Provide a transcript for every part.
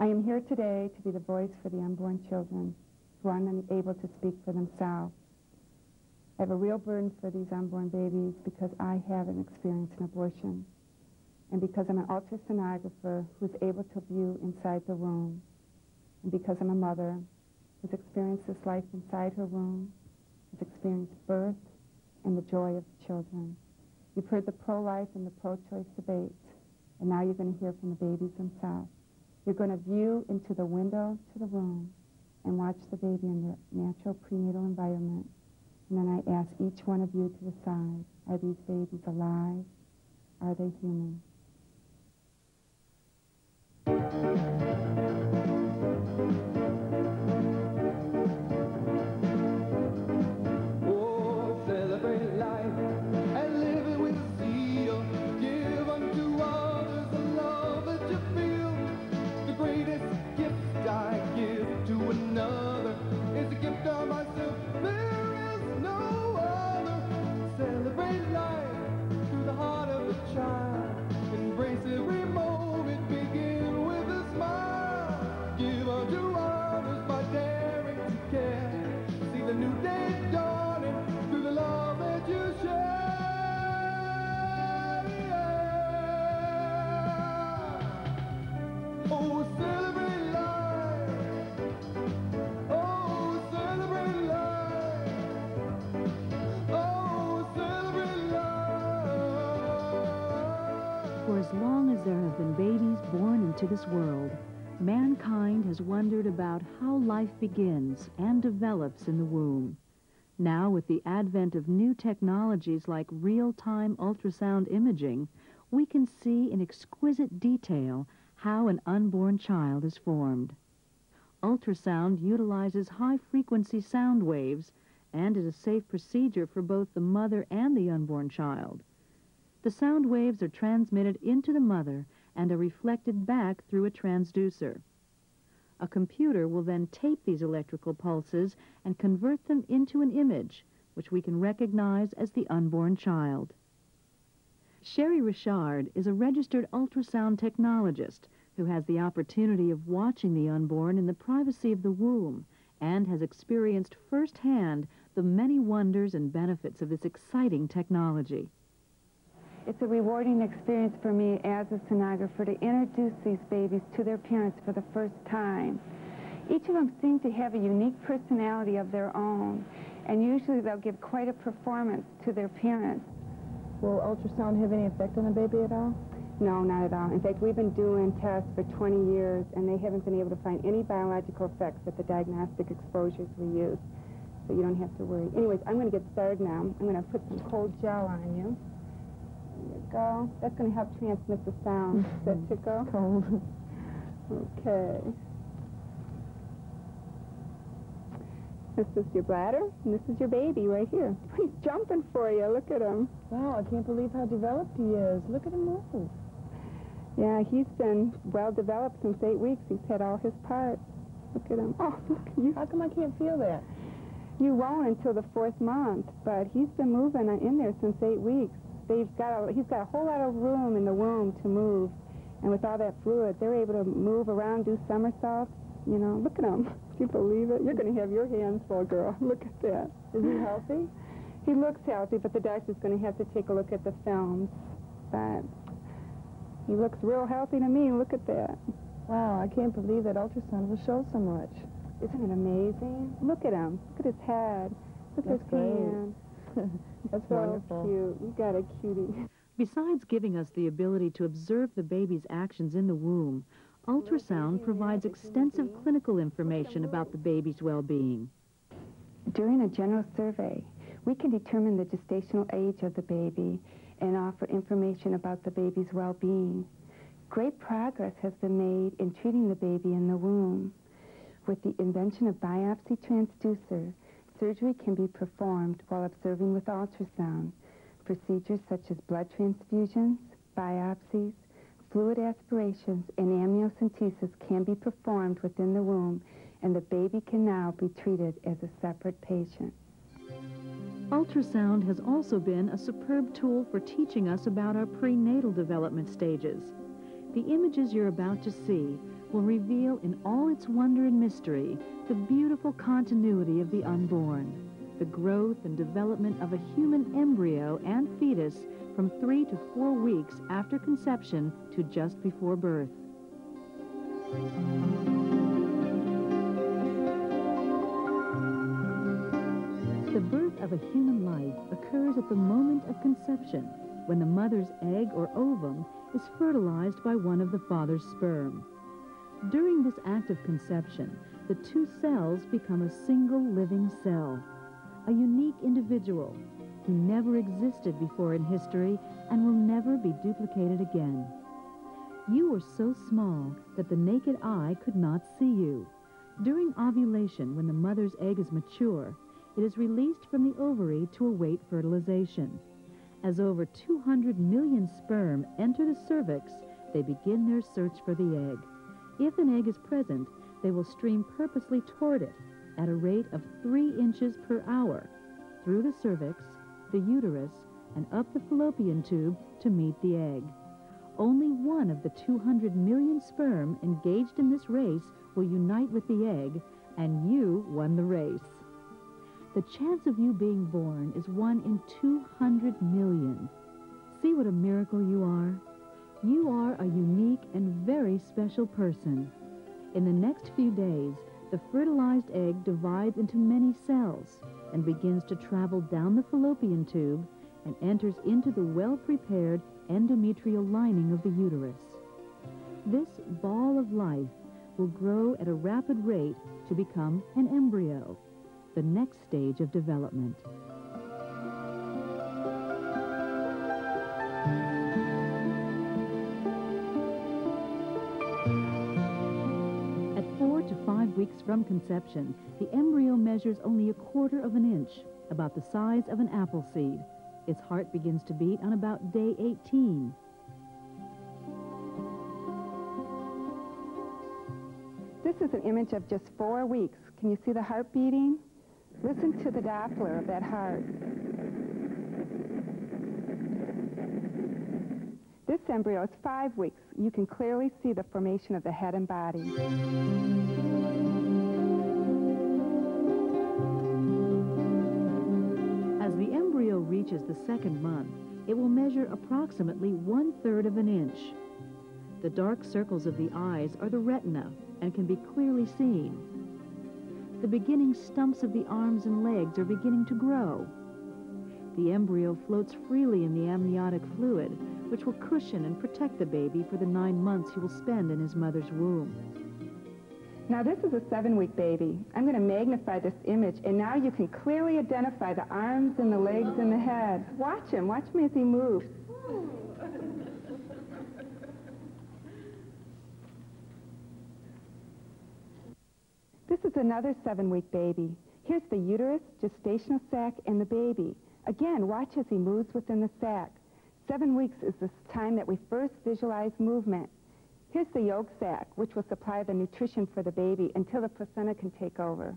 I am here today to be the voice for the unborn children who are unable to speak for themselves. I have a real burden for these unborn babies because I haven't experienced an abortion, and because I'm an ultrasonographer who's able to view inside the womb, and because I'm a mother who's experienced this life inside her womb, has experienced birth and the joy of the children. You've heard the pro-life and the pro-choice debates, and now you're going to hear from the babies themselves. You're going to view into the window to the womb and watch the baby in their natural prenatal environment. And then I ask each one of you to decide, are these babies alive? Are they human? For as long as there have been babies born into this world, mankind has wondered about how life begins and develops in the womb. Now, with the advent of new technologies like real-time ultrasound imaging, we can see in exquisite detail how an unborn child is formed. Ultrasound utilizes high-frequency sound waves and is a safe procedure for both the mother and the unborn child. The sound waves are transmitted into the mother and are reflected back through a transducer. A computer will then tape these electrical pulses and convert them into an image, which we can recognize as the unborn child. Sherry Richard is a registered ultrasound technologist who has the opportunity of watching the unborn in the privacy of the womb and has experienced firsthand the many wonders and benefits of this exciting technology. It's a rewarding experience for me as a sonographer to introduce these babies to their parents for the first time. Each of them seem to have a unique personality of their own, and usually they'll give quite a performance to their parents. Will ultrasound have any effect on the baby at all? No, not at all. In fact, we've been doing tests for 20 years, and they haven't been able to find any biological effects with the diagnostic exposures we use, so you don't have to worry. Anyways, I'm going to get started now. I'm going to put some cold gel on you. There you go. That's going to help transmit the sound. Is that tickle? Cold. Okay. This is your bladder, and this is your baby right here. He's jumping for you. Look at him. Wow, I can't believe how developed he is. Look at him move. Yeah, he's been well developed since 8 weeks. He's had all his parts. Look at him. Oh, look at you. How come I can't feel that? You won't until the 4th month, but he's been moving in there since 8 weeks. He's got a whole lot of room in the womb to move, and with all that fluid, they're able to move around, do somersaults. You know, look at him. Do you believe it? You're going to have your hands full, girl. Look at that. Is he healthy? He looks healthy, but the doctor's going to have to take a look at the films. But he looks real healthy to me. Look at that. Wow, I can't believe that ultrasound will show so much. Isn't it amazing? Look at him. Look at his head. Look at his hand. That's so wonderful. Cute. You got a cutie. Besides giving us the ability to observe the baby's actions in the womb, ultrasound provides extensive clinical information about the baby's well-being. During a general survey, we can determine the gestational age of the baby and offer information about the baby's well-being. Great progress has been made in treating the baby in the womb. With the invention of biopsy transducer, surgery can be performed while observing with ultrasound. Procedures such as blood transfusions, biopsies, fluid aspirations, and amniocentesis can be performed within the womb, and the baby can now be treated as a separate patient. Ultrasound has also been a superb tool for teaching us about our prenatal development stages. The images you're about to see will reveal in all its wonder and mystery the beautiful continuity of the unborn, the growth and development of a human embryo and fetus from 3 to 4 weeks after conception to just before birth. The birth of a human life occurs at the moment of conception, when the mother's egg or ovum is fertilized by one of the father's sperm. During this act of conception, the two cells become a single living cell, a unique individual who never existed before in history and will never be duplicated again. You are so small that the naked eye could not see you. During ovulation, when the mother's egg is mature, it is released from the ovary to await fertilization. As over 200 million sperm enter the cervix, they begin their search for the egg. If an egg is present, they will stream purposely toward it at a rate of 3 inches per hour, through the cervix, the uterus, and up the fallopian tube to meet the egg. Only one of the 200 million sperm engaged in this race will unite with the egg, and you won the race. The chance of you being born is 1 in 200 million. See what a miracle you are? You are a unique and very special person. In the next few days, the fertilized egg divides into many cells and begins to travel down the fallopian tube and enters into the well-prepared endometrial lining of the uterus. This ball of life will grow at a rapid rate to become an embryo, the next stage of development. At 4 to 5 weeks from conception, the embryo measures only 1/4 of an inch, about the size of an apple seed. Its heart begins to beat on about day 18. This is an image of just 4 weeks. Can you see the heart beating? Listen to the Doppler of that heart. This embryo is 5 weeks. You can clearly see the formation of the head and body. As the embryo reaches the 2nd month, it will measure approximately 1/3 of an inch. The dark circles of the eyes are the retina and can be clearly seen. The beginning stumps of the arms and legs are beginning to grow. The embryo floats freely in the amniotic fluid, which will cushion and protect the baby for the 9 months he will spend in his mother's womb. Now this is a 7-week baby. I'm going to magnify this image, and now you can clearly identify the arms and the legs and the head. Watch him as he moves. This is another 7-week baby. Here's the uterus, gestational sac, and the baby. Again, watch as he moves within the sac. 7 weeks is the time that we first visualize movement. Here's the yolk sac, which will supply the nutrition for the baby until the placenta can take over.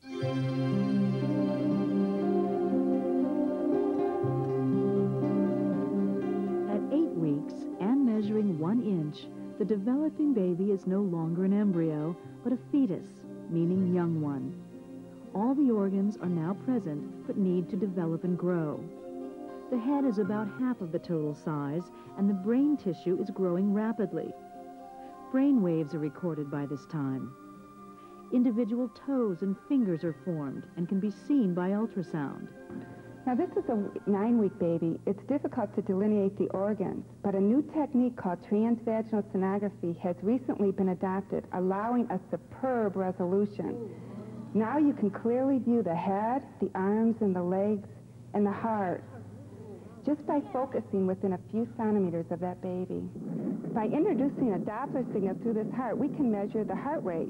At 8 weeks and measuring 1 inch, the developing baby is no longer an embryo, but a fetus, meaning young one. All the organs are now present, but need to develop and grow. The head is about half of the total size, and the brain tissue is growing rapidly. Brain waves are recorded by this time. Individual toes and fingers are formed and can be seen by ultrasound. Now this is a 9-week baby. It's difficult to delineate the organs, but a new technique called transvaginal sonography has recently been adopted, allowing a superb resolution. Now you can clearly view the head, the arms and the legs, and the heart, just by focusing within a few centimeters of that baby. By introducing a Doppler signal through this heart, we can measure the heart rate.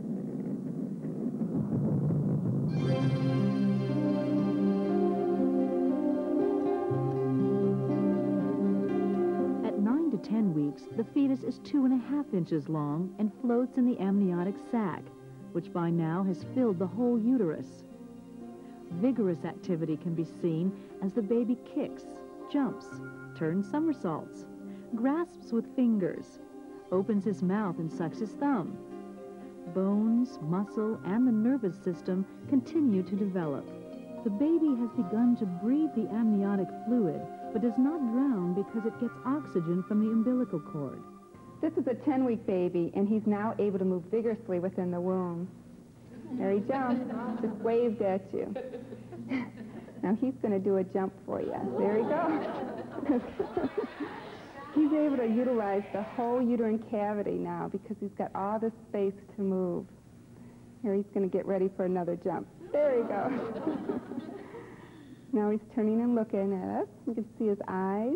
At 9 to 10 weeks, the fetus is 2.5 inches long and floats in the amniotic sac, which by now has filled the whole uterus. Vigorous activity can be seen as the baby kicks, jumps, turns somersaults, grasps with fingers, opens his mouth and sucks his thumb. Bones, muscle, and the nervous system continue to develop. The baby has begun to breathe the amniotic fluid, but does not drown because it gets oxygen from the umbilical cord. This is a 10-week baby, and he's now able to move vigorously within the womb. There he jumps, just waved at you. Now he's going to do a jump for you. There he goes. He's able to utilize the whole uterine cavity now because he's got all this space to move. Here he's going to get ready for another jump. There he goes. Now he's turning and looking at us. You can see his eyes.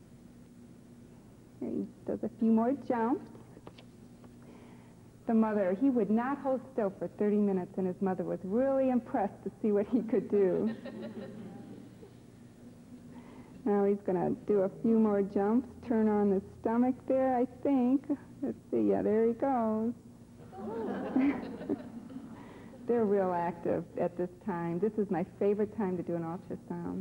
Here he does a few more jumps. The mother, he would not hold still for 30 minutes, and his mother was really impressed to see what he could do. Now he's going to do a few more jumps, turn on the stomach there, I think. Let's see, yeah, there he goes. They're real active at this time. This is my favorite time to do an ultrasound.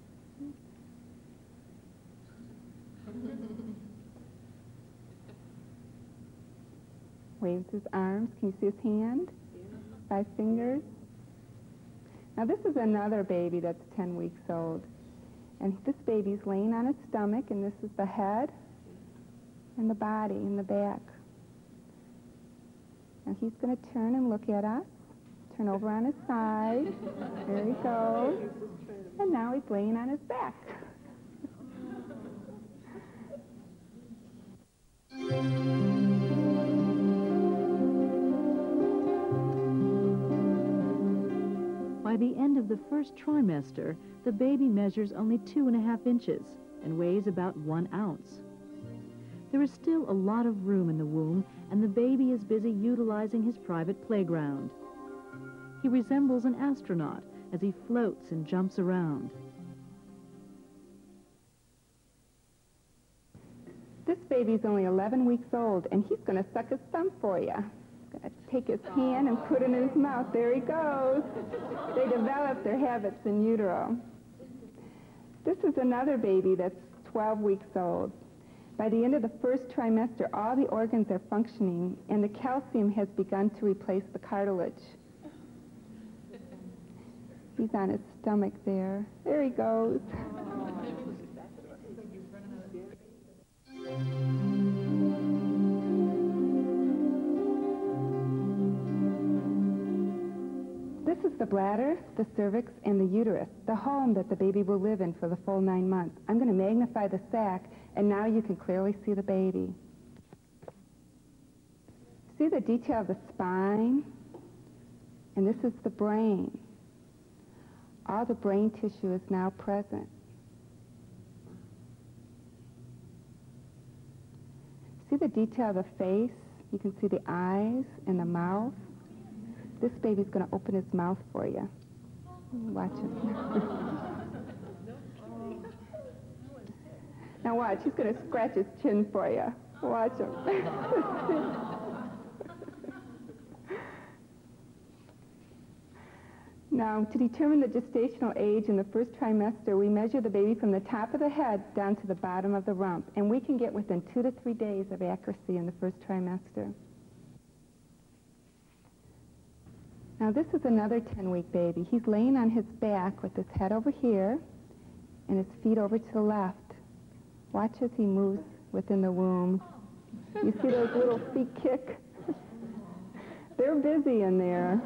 Waves his arms. Can you see his hand? 5 fingers. Now this is another baby that's 10 weeks old. And this baby's laying on his stomach, and this is the head and the body in the back. And he's going to turn and look at us. Turn over on his side. There he goes. And now he's laying on his back. By the end of the first trimester, the baby measures only 2.5 inches and weighs about 1 ounce. There is still a lot of room in the womb, and the baby is busy utilizing his private playground. He resembles an astronaut as he floats and jumps around. This baby's only 11 weeks old, and he's going to suck his thumb for you. He's going to take his hand and put it in his mouth. There he goes. They develop their habits in utero. This is another baby that's 12 weeks old. By the end of the first trimester, all the organs are functioning, and the calcium has begun to replace the cartilage. He's on his stomach there. There he goes. This is the bladder, the cervix, and the uterus, the home that the baby will live in for the full 9 months. I'm going to magnify the sac, and now you can clearly see the baby. See the detail of the spine? And this is the brain. All the brain tissue is now present. See the detail of the face? You can see the eyes and the mouth. This baby's going to open his mouth for you. Watch him. Now watch, he's going to scratch his chin for you. Watch him. Now, to determine the gestational age in the first trimester, we measure the baby from the top of the head down to the bottom of the rump, and we can get within 2 to 3 days of accuracy in the first trimester. Now, this is another 10-week baby. He's laying on his back with his head over here and his feet over to the left. Watch as he moves within the womb. You see those little feet kick? They're busy in there.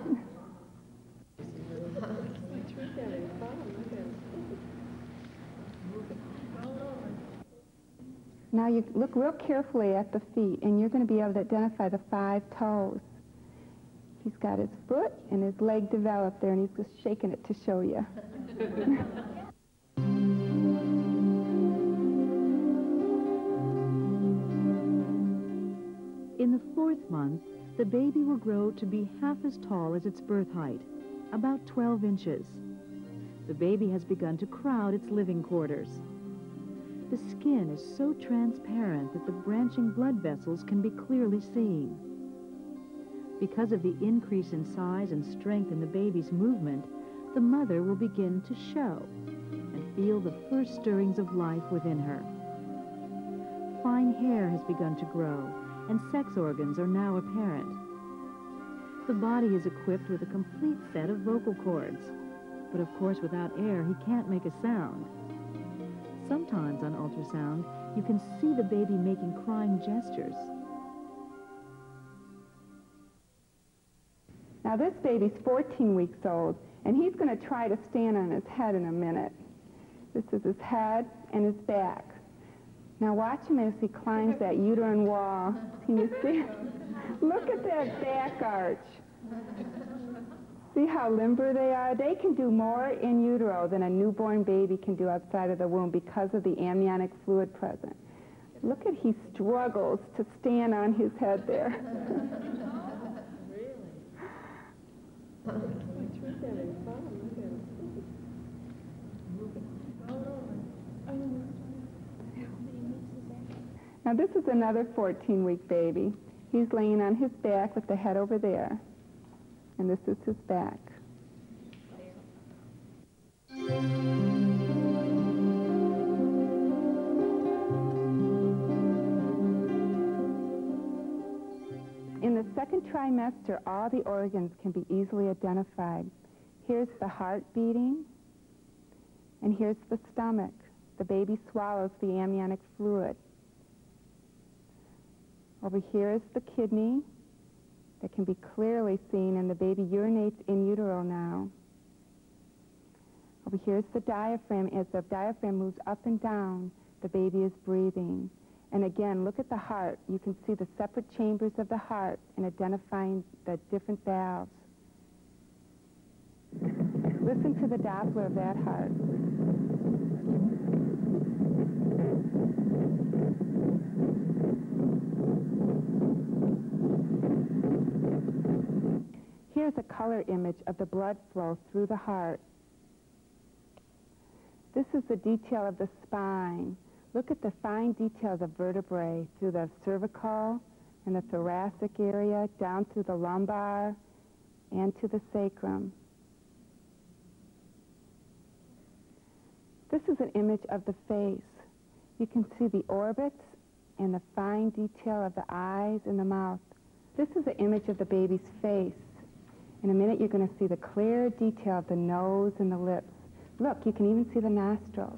Now you look real carefully at the feet, and you're going to be able to identify the 5 toes. He's got his foot and his leg developed there, and he's just shaking it to show you. In the 4th month, the baby will grow to be half as tall as its birth height, about 12 inches. The baby has begun to crowd its living quarters. The skin is so transparent that the branching blood vessels can be clearly seen. Because of the increase in size and strength in the baby's movement, the mother will begin to show and feel the first stirrings of life within her. Fine hair has begun to grow, and sex organs are now apparent. The body is equipped with a complete set of vocal cords, but of course without air he can't make a sound. Sometimes on ultrasound, you can see the baby making crying gestures. Now this baby's 14 weeks old, and he's going to try to stand on his head in a minute. This is his head and his back. Now watch him as he climbs that uterine wall. Can you see? Look at that back arch. See how limber they are? They can do more in utero than a newborn baby can do outside of the womb because of the amniotic fluid present. Look at, he struggles to stand on his head there. Now this is another 14-week baby. He's laying on his back with the head over there. And this is his back. In the second trimester, all the organs can be easily identified. Here's the heart beating, and here's the stomach. The baby swallows the amniotic fluid. Over here is the kidney that can be clearly seen, and the baby urinates in utero now. Over here is the diaphragm. As the diaphragm moves up and down, the baby is breathing. And again, look at the heart. You can see the separate chambers of the heart and identifying the different valves. Listen to the Doppler of that heart. Here's a color image of the blood flow through the heart. This is the detail of the spine. Look at the fine details of vertebrae through the cervical and the thoracic area, down through the lumbar and to the sacrum. This is an image of the face. You can see the orbits and the fine detail of the eyes and the mouth. This is an image of the baby's face. In a minute, you're going to see the clear detail of the nose and the lips. Look, you can even see the nostrils.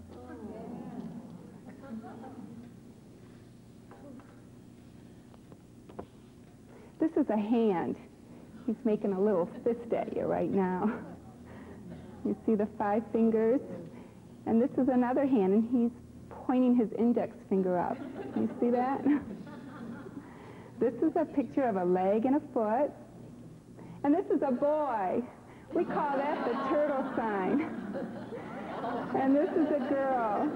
This is a hand. He's making a little fist at you right now. You see the 5 fingers? And this is another hand, and he's pointing his index finger up. You see that? This is a picture of a leg and a foot. And this is a boy. We call that the turtle sign. And this is a girl.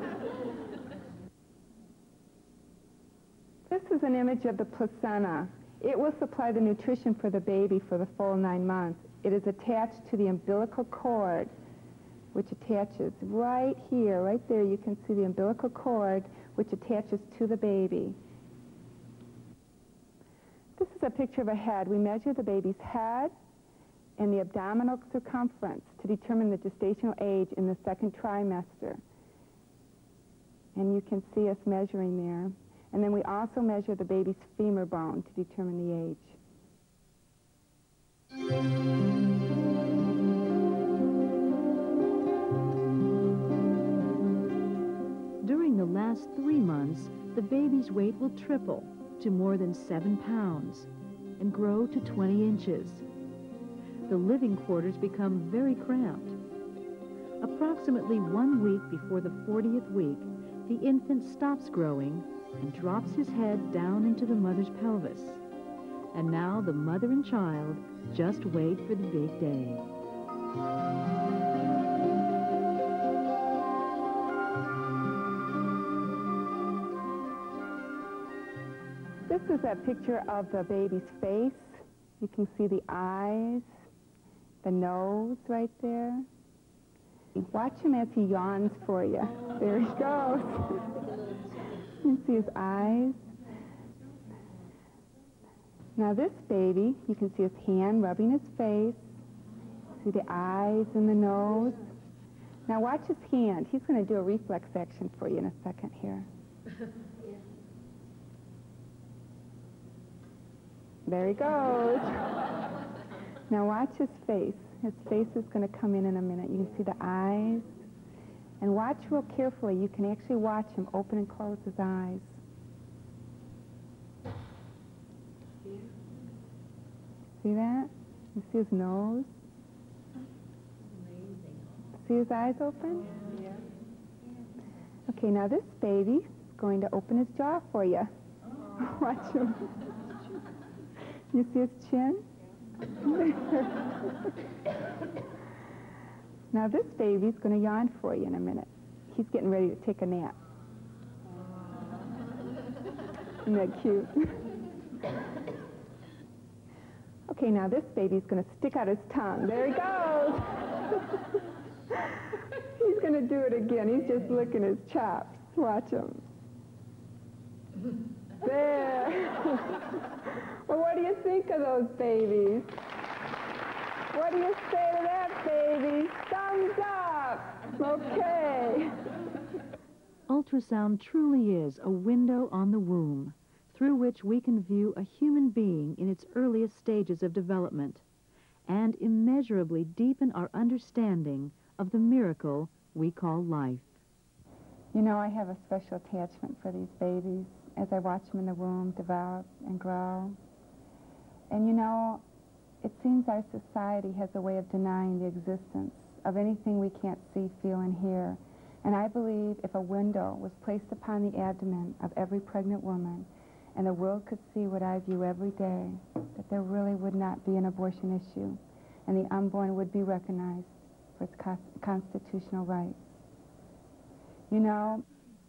This is an image of the placenta. It will supply the nutrition for the baby for the full 9 months. It is attached to the umbilical cord, which attaches right here, right there. You can see the umbilical cord, which attaches to the baby. This is a picture of a head. We measure the baby's head and the abdominal circumference to determine the gestational age in the second trimester. And you can see us measuring there. And then we also measure the baby's femur bone to determine the age. During the last 3 months, the baby's weight will triple to more than 7 pounds and grow to 20 inches. The living quarters become very cramped. Approximately 1 week before the 40th week, the infant stops growing and drops his head down into the mother's pelvis. And now the mother and child just wait for the big day. This is a picture of the baby's face. You can see the eyes, the nose right there. Watch him as he yawns for you. There he goes. You can see his eyes. Now this baby, you can see his hand rubbing his face. See the eyes and the nose. Now watch his hand. He's going to do a reflex action for you in a second here. There he goes. Now watch his face. His face is going to come in a minute. You can see the eyes. And watch real carefully. You can actually watch him open and close his eyes. See that? You see his nose? See his eyes open? Yeah. Okay, now this baby's going to open his jaw for you. Oh. Watch him. You see his chin? Now this baby's going to yawn for you in a minute. He's getting ready to take a nap. Isn't that cute? Okay, now this baby's going to stick out his tongue. There he goes. He's going to do it again. He's just licking his chops. Watch him. There. Well, what do you think of those babies? What do you say to that, baby? Thumbs up. Okay. Ultrasound truly is a window on the womb, through which we can view a human being in its earliest stages of development and immeasurably deepen our understanding of the miracle we call life. You know, I have a special attachment for these babies as I watch them in the womb develop and grow. And you know, it seems our society has a way of denying the existence of anything we can't see, feel, and hear. And I believe if a window was placed upon the abdomen of every pregnant woman and the world could see what I view every day, that there really would not be an abortion issue and the unborn would be recognized for its constitutional rights. You know,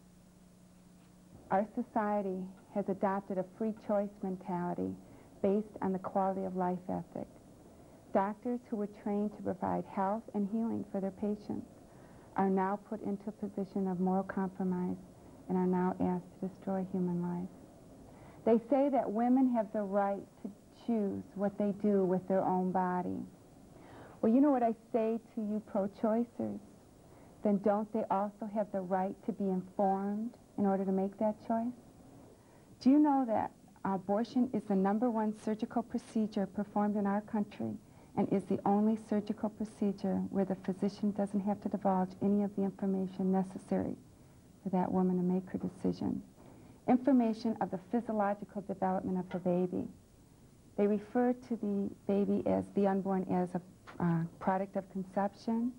our society has adopted a free choice mentality based on the quality of life ethic. Doctors who were trained to provide health and healing for their patients are now put into a position of moral compromise and are now asked to destroy human life. They say that women have the right to choose what they do with their own body. Well, you know what I say to you pro-choicers? Then don't they also have the right to be informed in order to make that choice? Do you know that abortion is the #1 surgical procedure performed in our country and is the only surgical procedure where the physician doesn't have to divulge any of the information necessary for that woman to make her decision? Information of the physiological development of her baby. They refer to the baby as the unborn as a product of conception,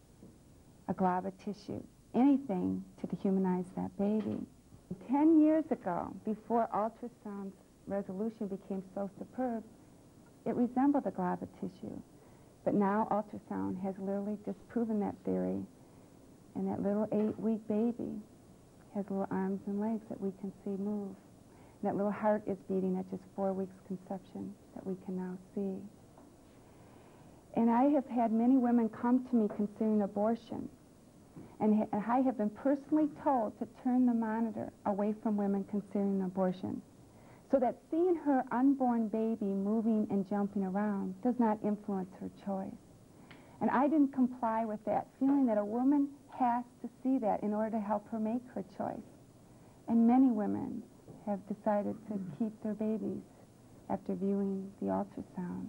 a glob of tissue, anything to dehumanize that baby. 10 years ago, before ultrasound's resolution became so superb, it resembled a glob of tissue. But now ultrasound has literally disproven that theory, and that little 8-week baby has little arms and legs that we can see move. And that little heart is beating at just 4 weeks conception that we can now see. And I have had many women come to me considering abortion. And I have been personally told to turn the monitor away from women considering abortion, so that seeing her unborn baby moving and jumping around does not influence her choice. And I didn't comply with that, feeling that a woman has to see that in order to help her make her choice. And many women have decided to keep their babies after viewing the ultrasound.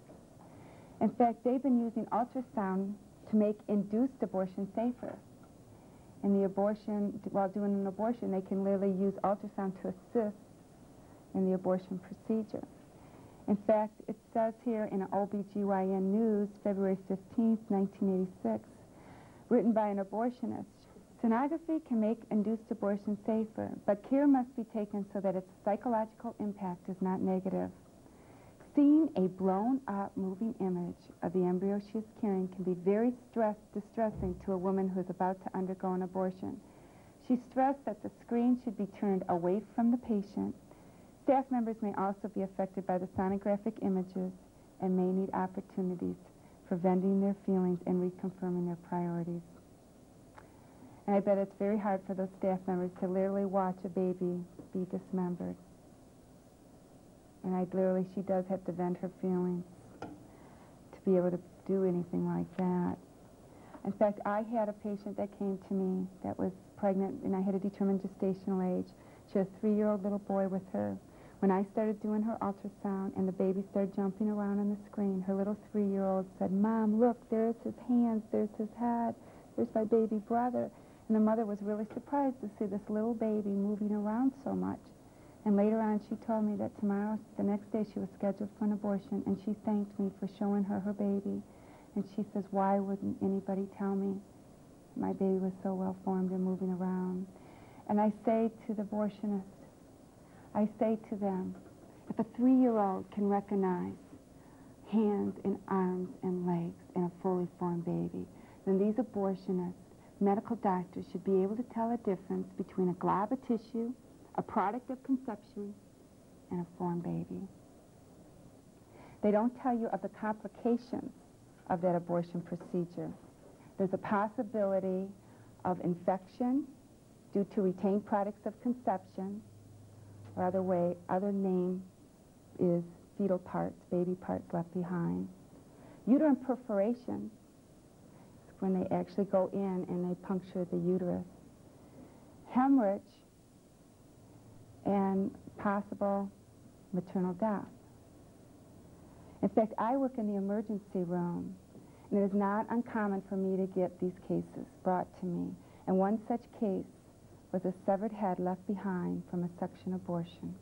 In fact, they've been using ultrasound to make induced abortion safer. In the abortion, while doing an abortion, they can literally use ultrasound to assist in the abortion procedure. In fact, it says here in an OBGYN News, February 15th, 1986, written by an abortionist, sonography can make induced abortion safer, but care must be taken so that its psychological impact is not negative. Seeing a blown-up moving image of the embryo she is carrying can be very distressing to a woman who is about to undergo an abortion. She stressed that the screen should be turned away from the patient. Staff members may also be affected by the sonographic images and may need opportunities for venting their feelings and reconfirming their priorities. And I bet it's very hard for those staff members to literally watch a baby be dismembered. And she does have to vent her feelings to be able to do anything like that. In fact, I had a patient that came to me that was pregnant, and I had to determine gestational age. She had a 3-year-old little boy with her. When I started doing her ultrasound and the baby started jumping around on the screen, her little 3-year-old said, "Mom, look, there's his hands, there's his head, there's my baby brother." And the mother was really surprised to see this little baby moving around so much. And later on, she told me that tomorrow, the next day, she was scheduled for an abortion, and she thanked me for showing her her baby. And she says, "Why wouldn't anybody tell me my baby was so well formed and moving around?" And I say to the abortionists, I say to them, if a 3-year-old can recognize hands and arms and legs in a fully formed baby, then these abortionists, medical doctors, should be able to tell a difference between a glob of tissue, a product of conception, and a formed baby. They don't tell you of the complications of that abortion procedure. There's a possibility of infection due to retained products of conception, or other name is fetal parts, baby parts left behind. Uterine perforation is when they actually go in and they puncture the uterus. Hemorrhage and possible maternal death. In fact, I work in the emergency room, and it is not uncommon for me to get these cases brought to me. And one such case was a severed head left behind from a suction abortion.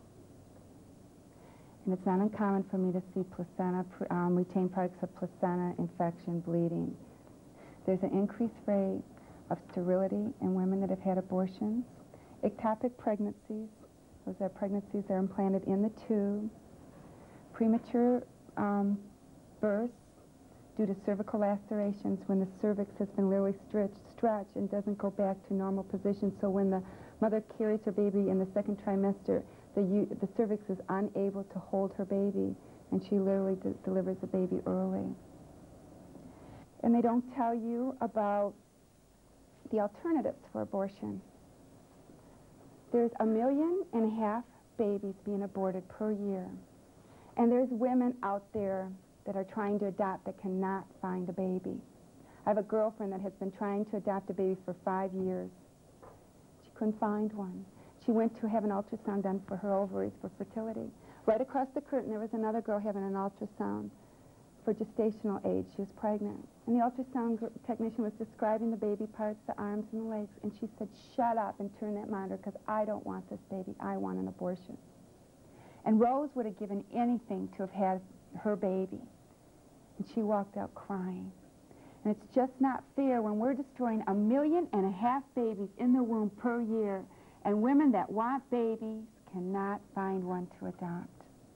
And it's not uncommon for me to see placenta, retained products of placenta, infection, bleeding. There's an increased rate of sterility in women that have had abortions. Ectopic pregnancies, those are pregnancies that are implanted in the tube. Premature births due to cervical lacerations when the cervix has been literally stretched and doesn't go back to normal position. So when the mother carries her baby in the second trimester, the cervix is unable to hold her baby, and she literally delivers the baby early. And they don't tell you about the alternatives for abortion. There's 1.5 million babies being aborted per year. And there's women out there that are trying to adopt that cannot find a baby. I have a girlfriend that has been trying to adopt a baby for 5 years. She couldn't find one. She went to have an ultrasound done for her ovaries for fertility. Right across the curtain, there was another girl having an ultrasound for gestational age. She was pregnant. And the ultrasound technician was describing the baby parts, the arms and the legs, and she said, "Shut up and turn that monitor, because I don't want this baby. I want an abortion." And Rose would have given anything to have had her baby. And she walked out crying. And it's just not fair when we're destroying 1.5 million babies in the womb per year, and women that want babies cannot find one to adopt.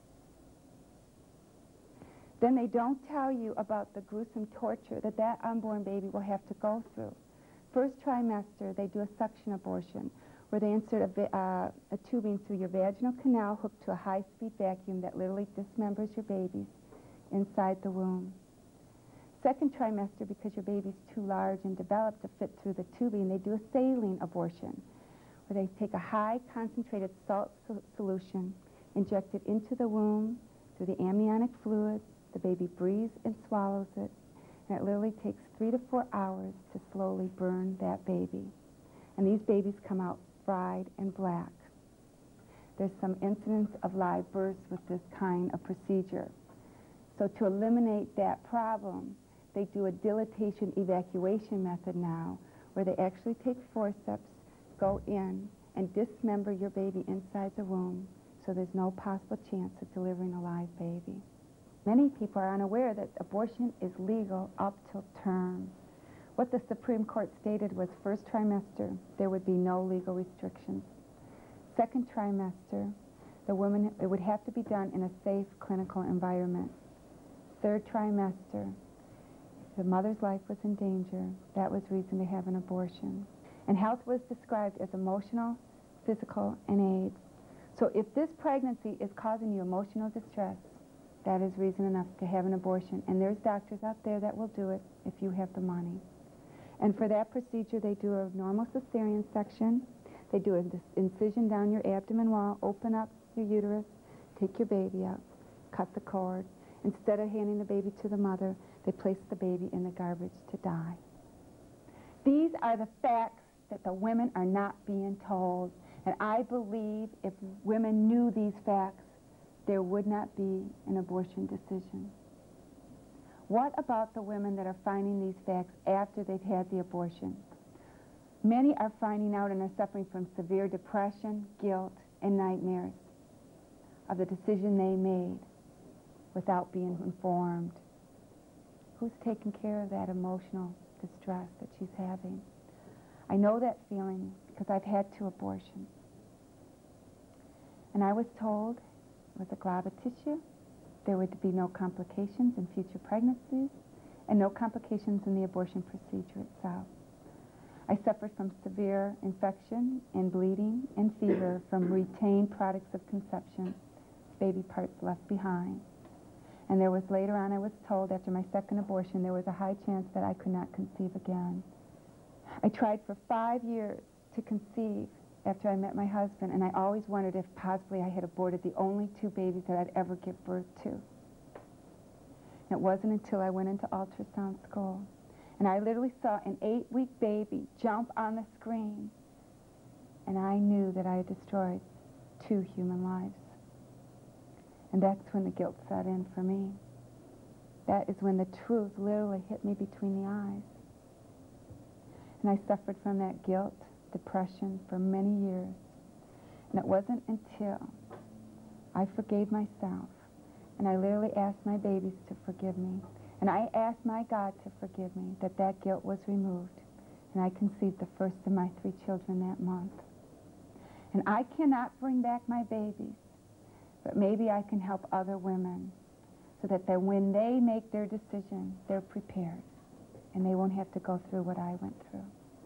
Then they don't tell you about the gruesome torture that that unborn baby will have to go through. First trimester, they do a suction abortion, where they insert a tubing through your vaginal canal hooked to a high-speed vacuum that literally dismembers your babies inside the womb. Second trimester, because your baby's too large and developed to fit through the tubing, they do a saline abortion, where they take a high concentrated salt solution, inject it into the womb through the amniotic fluid. The baby breathes and swallows it, and it literally takes 3 to 4 hours to slowly burn that baby. And these babies come out fried and black. There's some incidents of live births with this kind of procedure. So to eliminate that problem, they do a dilatation evacuation method now, where they actually take forceps, go in, and dismember your baby inside the womb, so there's no possible chance of delivering a live baby. Many people are unaware that abortion is legal up till term. What the Supreme Court stated was first trimester, there would be no legal restrictions. Second trimester, it would have to be done in a safe clinical environment. Third trimester, if the mother's life was in danger, that was reason to have an abortion. And health was described as emotional, physical, and AIDS. So if this pregnancy is causing you emotional distress, that is reason enough to have an abortion. And there's doctors out there that will do it if you have the money. And for that procedure, they do a normal cesarean section. They do an incision down your abdomen wall, open up your uterus, take your baby out, cut the cord. Instead of handing the baby to the mother, they place the baby in the garbage to die. These are the facts that the women are not being told. And I believe if women knew these facts, there would not be an abortion decision. What about the women that are finding these facts after they've had the abortion? Many are finding out and are suffering from severe depression, guilt, and nightmares of the decision they made without being informed. Who's taking care of that emotional distress that she's having? I know that feeling because I've had 2 abortions. And I was told it was a glob of tissue, there would be no complications in future pregnancies, and no complications in the abortion procedure itself. I suffered from severe infection and bleeding and fever from retained products of conception, baby parts left behind. And there was later on, I was told after my 2nd abortion, there was a high chance that I could not conceive again. I tried for 5 years to conceive after I met my husband, and I always wondered if possibly I had aborted the only 2 babies that I'd ever give birth to. And it wasn't until I went into ultrasound school, and I literally saw an 8-week baby jump on the screen, and I knew that I had destroyed 2 human lives. And that's when the guilt set in for me. That is when the truth literally hit me between the eyes. And I suffered from that guilt, depression for many years. And it wasn't until I forgave myself and I literally asked my babies to forgive me, and I asked my God to forgive me, that that guilt was removed. And I conceived the first of my 3 children that month. And I cannot bring back my babies, but maybe I can help other women so that when they make their decision, they're prepared and they won't have to go through what I went through.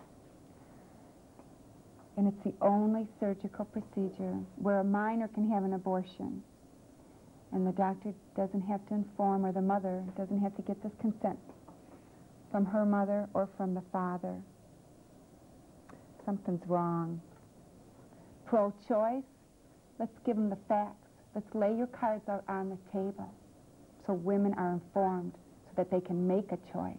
And it's the only surgical procedure where a minor can have an abortion. And the doctor doesn't have to inform, or the mother doesn't have to get this consent from her mother or from the father. Something's wrong. Pro-choice, let's give them the facts. Let's lay your cards out on the table so women are informed so that they can make a choice.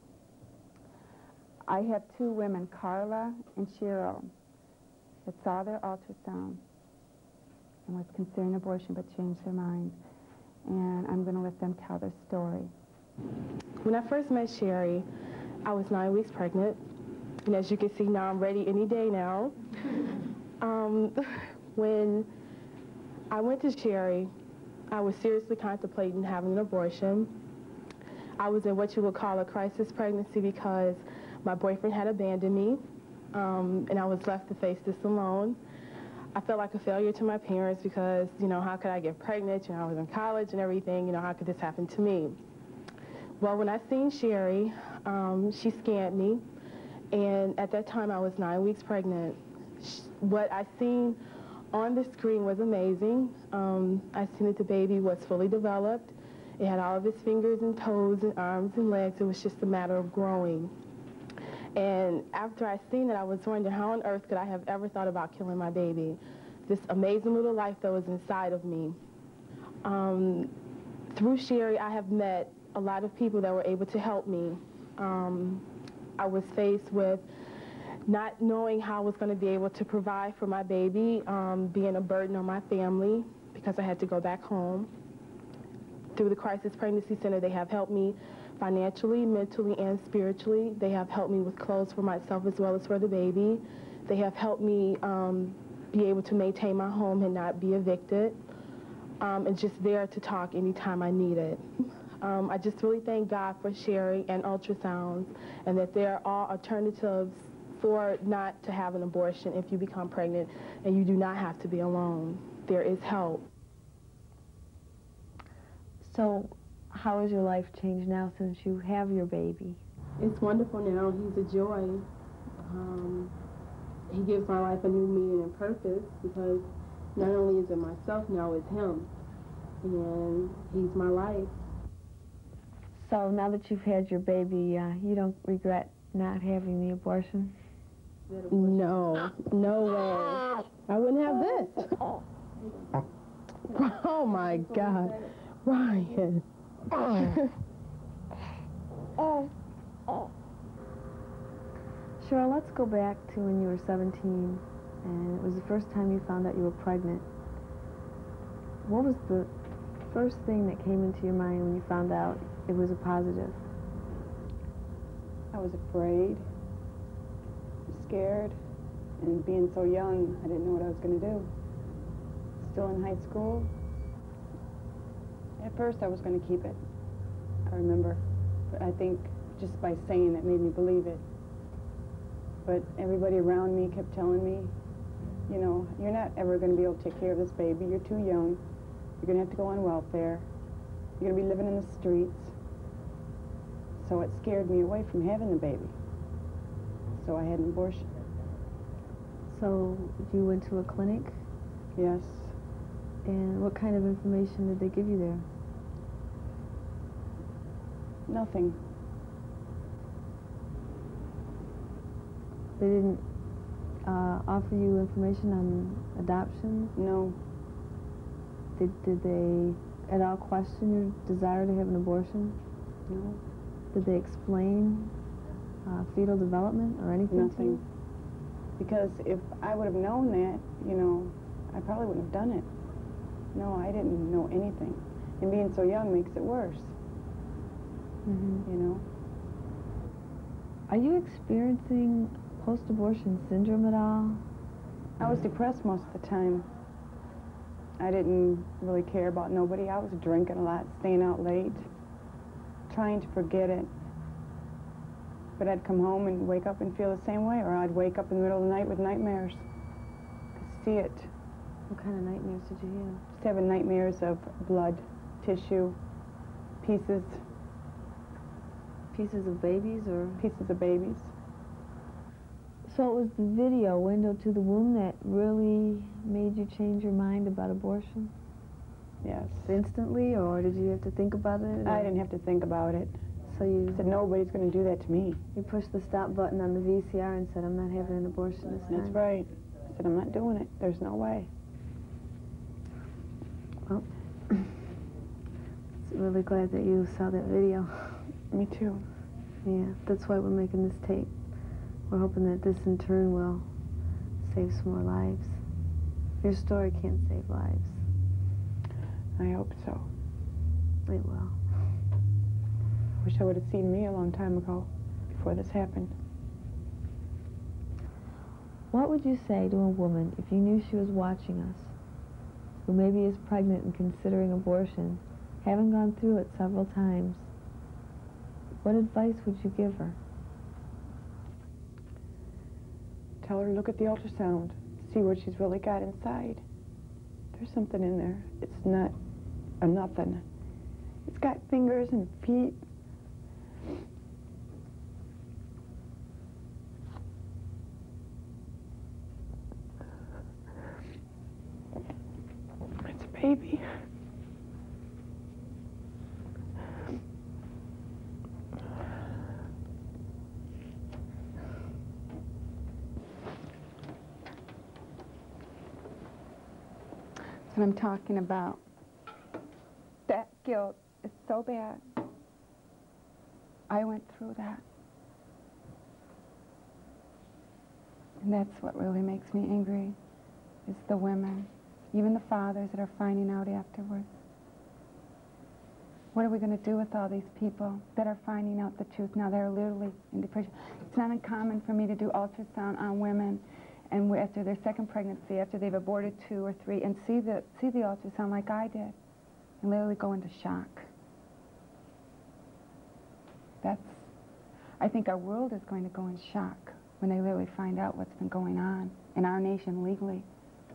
I have 2 women, Carla and Cheryl, that saw their ultrasound and was considering abortion but changed their minds. And I'm going to let them tell their story. When I first met Sherry, I was 9 weeks pregnant. And as you can see now, I'm ready any day now. When I went to Sherry, I was seriously contemplating having an abortion. I was in what you would call a crisis pregnancy because my boyfriend had abandoned me, and I was left to face this alone. I felt like a failure to my parents because, you know, how could I get pregnant? You know, I was in college and everything. You know, how could this happen to me? Well, when I seen Sherry, she scanned me, and at that time I was 9 weeks pregnant. What I seen on the screen was amazing. I seen that the baby was fully developed. It had all of its fingers and toes and arms and legs. It was just a matter of growing. And after I seen it, I was wondering how on earth could I have ever thought about killing my baby? This amazing little life that was inside of me. Through Sherry, I have met a lot of people that were able to help me. I was faced with not knowing how I was going to be able to provide for my baby, being a burden on my family because I had to go back home. Through the Crisis Pregnancy Center, they have helped me financially, mentally, and spiritually. They have helped me with clothes for myself as well as for the baby. They have helped me be able to maintain my home and not be evicted, and just there to talk anytime I need it. I just really thank God for Sherry and ultrasounds, and that there are alternatives for not to have an abortion if you become pregnant, and you do not have to be alone. There is help. So how has your life changed now since you have your baby? It's wonderful now. He's a joy. He gives my life a new meaning and purpose because not only is it myself now, it's him. And he's my life. So now that you've had your baby, you don't regret not having the abortion? No, no way. I wouldn't have this. Oh my God, Ryan. Cheryl, let's go back to when you were 17 and it was the first time you found out you were pregnant. What was the first thing that came into your mind when you found out it was a positive? I was afraid, scared, and being so young, I didn't know what I was going to do. Still in high school. At first, I was going to keep it, I remember. But I think just by saying it made me believe it. But everybody around me kept telling me, you know, you're not ever going to be able to take care of this baby. You're too young. You're going to have to go on welfare. You're going to be living in the streets. So it scared me away from having the baby. So I had an abortion. So you went to a clinic? Yes. And what kind of information did they give you there? Nothing. They didn't offer you information on adoption? No. Did they at all question your desire to have an abortion? No. Did they explain fetal development or anything to Nothing. you? Because if I would have known that, you know, I probably wouldn't have done it. No, I didn't know anything. And being so young makes it worse, Mm-hmm. you know. Are you experiencing post-abortion syndrome at all? I was depressed most of the time. I didn't really care about nobody. I was drinking a lot, staying out late, trying to forget it. But I'd come home and wake up and feel the same way, or I'd wake up in the middle of the night with nightmares. Could see it. What kind of nightmares did you have? Just having nightmares of blood, tissue, pieces Pieces of babies or? pieces of babies. So it was the video, Window to the Womb, that really made you change your mind about abortion? Yes. Instantly, or did you have to think about it? I didn't have to think about it. So you I said, nobody's going to do that to me. you pushed the stop button on the VCR and said, I'm not having an abortion this time. That's right. I said, I'm not doing it. There's no way. Well, really glad that you saw that video. Me too. Yeah, that's why we're making this tape. We're hoping that this in turn will save some more lives. Your story can't save lives. I hope so. It will. Wish I would have seen me a long time ago, before this happened. What would you say to a woman if you knew she was watching us, who maybe is pregnant and considering abortion, having gone through it several times? What advice would you give her? Tell her to look at the ultrasound, see what she's really got inside. There's something in there. It's not a nothing. It's got fingers and feet. It's a baby. That's what I'm talking about. That guilt is so bad. I went through that. And that's what really makes me angry, is the women, even the fathers that are finding out afterwards. What are we going to do with all these people that are finding out the truth now? They're literally in depression. It's not uncommon for me to do ultrasound on women, and after their second pregnancy, after they've aborted 2 or 3, and see the ultrasound like I did, and literally go into shock. I think our world is going to go in shock when they literally find out what's been going on in our nation legally.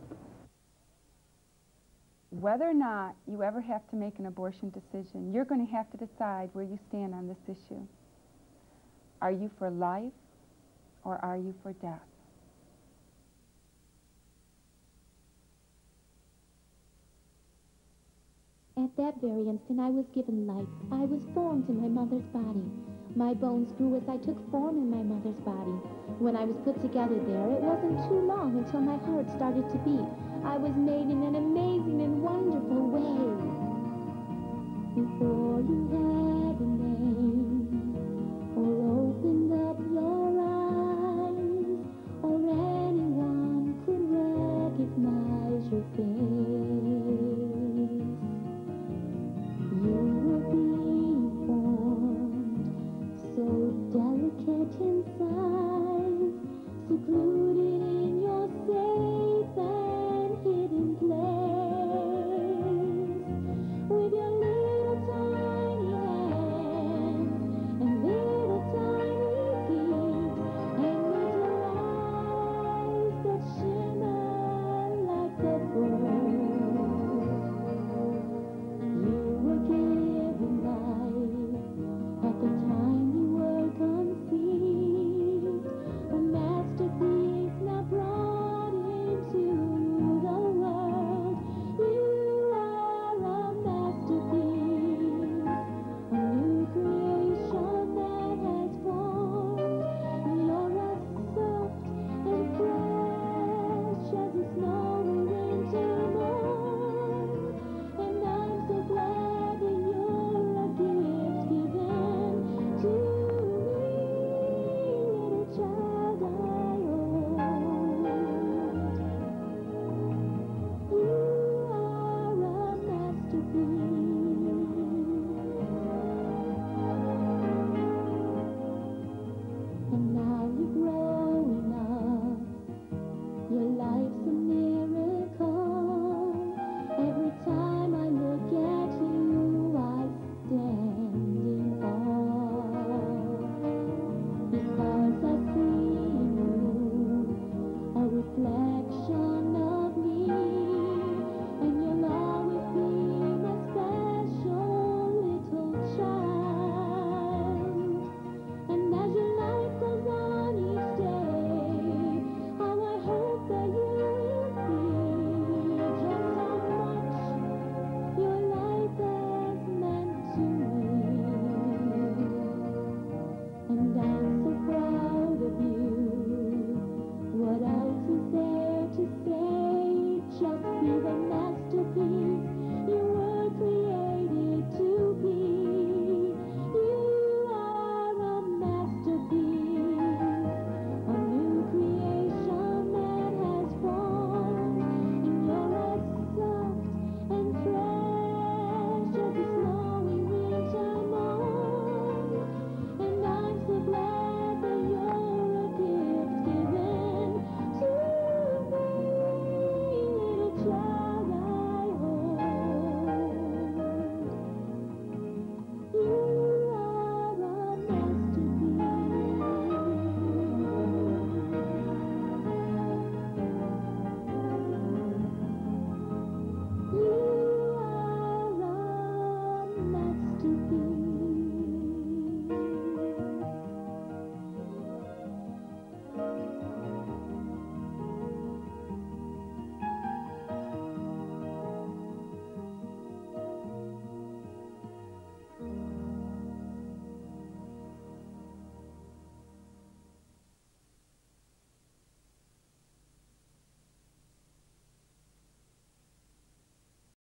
Whether or not you ever have to make an abortion decision, you're going to have to decide where you stand on this issue. Are you for life, or are you for death? At that very instant, I was given life. I was formed in my mother's body. My bones grew as I took form in my mother's body. When I was put together there, it wasn't too long until my heart started to beat. I was made in an amazing and wonderful way.